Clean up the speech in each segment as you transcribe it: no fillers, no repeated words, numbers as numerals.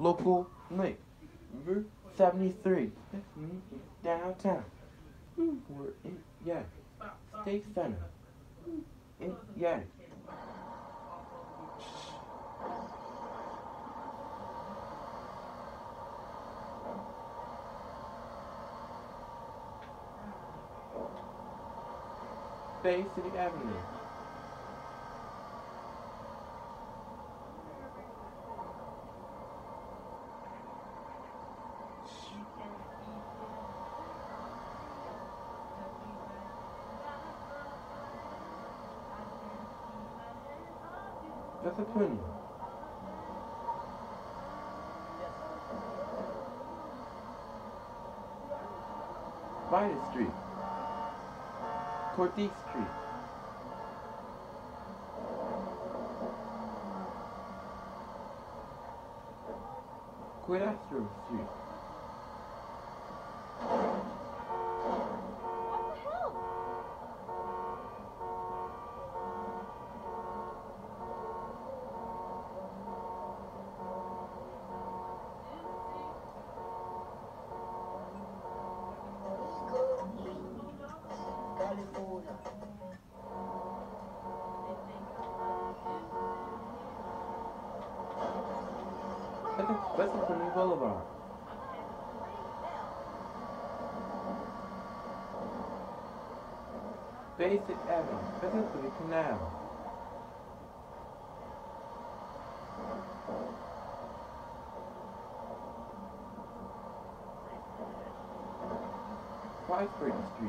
Local link. Route 73. Downtown. We're in, yeah. State Center. Yeah. Bay City Avenue. That's a plenty. Vita Street. Cortez Street. Quidastro Street. That's a Pony Boulevard. Basic Avenue. That's a Pony Canal. Whitesbury Street.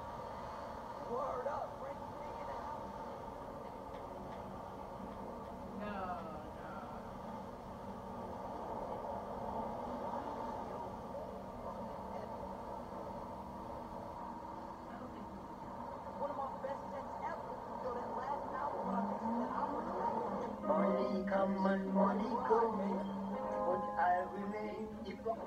Come and money go, but I remain if money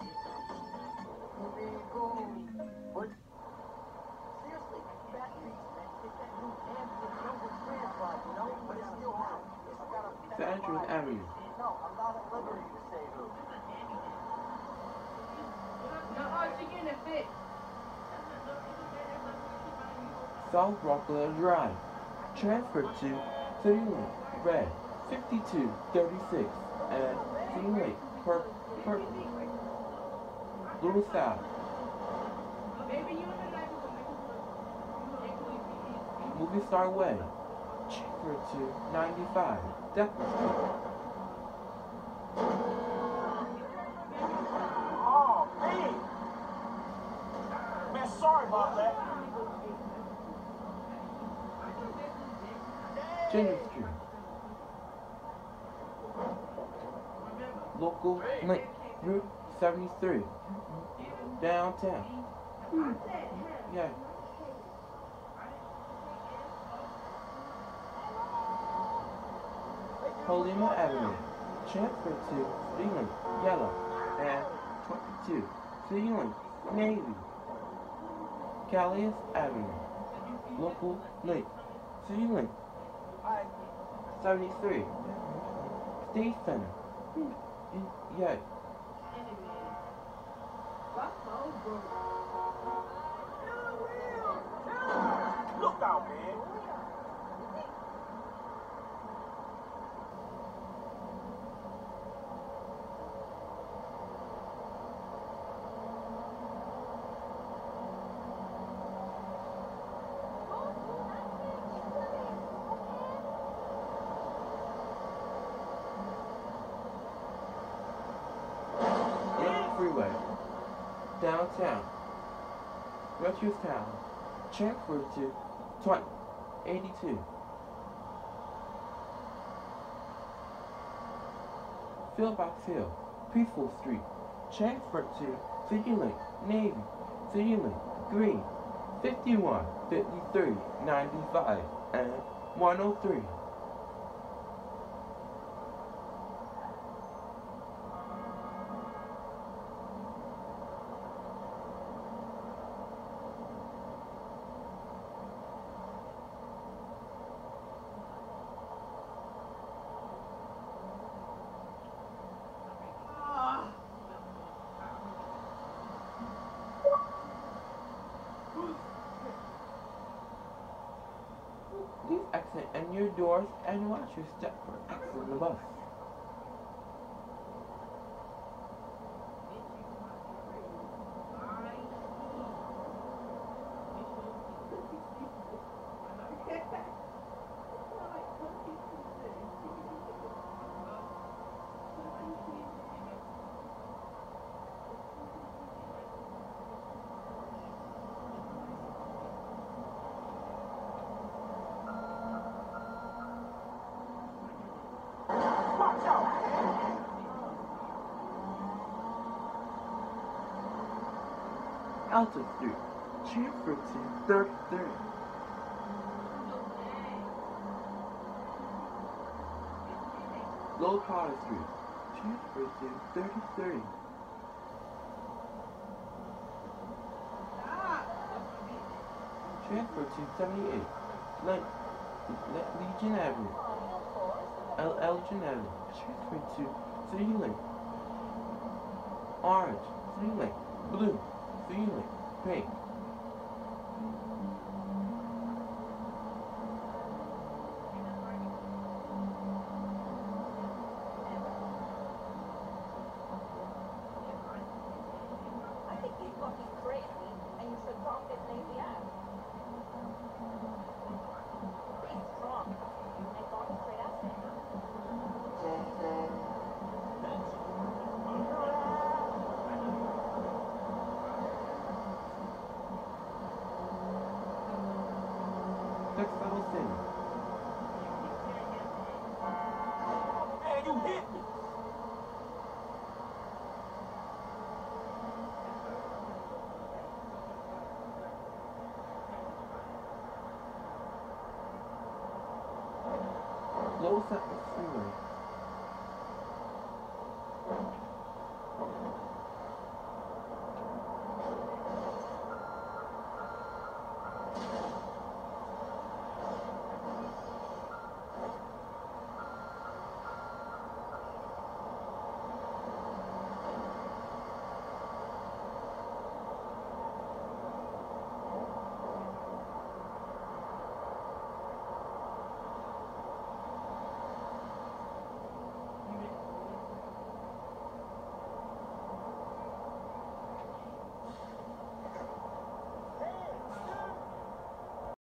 go, but seriously, that beats, man. It's that new Amazon grandfather, you know, but it's still hard. Andrews Avenue. No, I'm not at liberty to say who. South Rockland Drive. Transfer to City Link. Red. 5236 and City Lake, purple, Little South. Movie Star Way, cheaper to 95, Depot Street. Oh, man! Man, sorry about that. Jenny Street. Local link, Route 73, downtown. Yeah. Polima Avenue, transfer to Freeland, yellow, and 22, Freeland, navy. Callias Avenue, local link, Freeland, 73, State Center. Yeah. Look out, man. Freeway, downtown, Town, transfer to 82. Fieldbox Hill, Peaceful Street, transfer to City Link, Navy, City Link, Green, 51, 53, 95, and 103. your doors and watch your step for exit on the bus. Alta Street, transfer to 33. Low Potter Street, transfer to 33. Transfer to 78. Legion Avenue. Elgin Avenue. Transfer to City Link. Orange, City Link. Blue, City Link. Pink. I think he's fucking crazy, and you should talk this lazy ass. He's strong, and talk straight at him. Textile City. Man, you hit me. Low